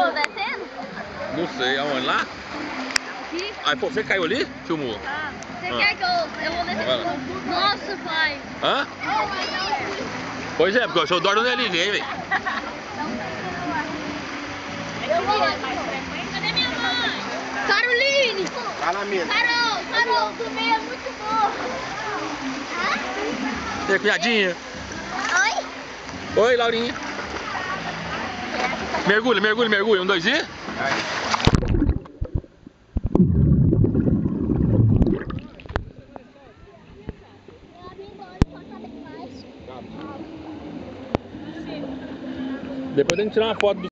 filmou descendo? Não sei, aonde? Lá? Aqui. Aí, pô, você caiu ali? Filmou? Ah, você quer que eu vou descer? Nossa, pai. Hã? Pois é, porque eu dormo nele, hein, velho. Cadê minha mãe? Caroline! Tá na mesa. Carol, também é muito boa. E aí, cunhadinha? Oi? Oi, Laurinha. Mergulha, mergulha, mergulha. 1, 2 e... Depois tem que tirar uma foto do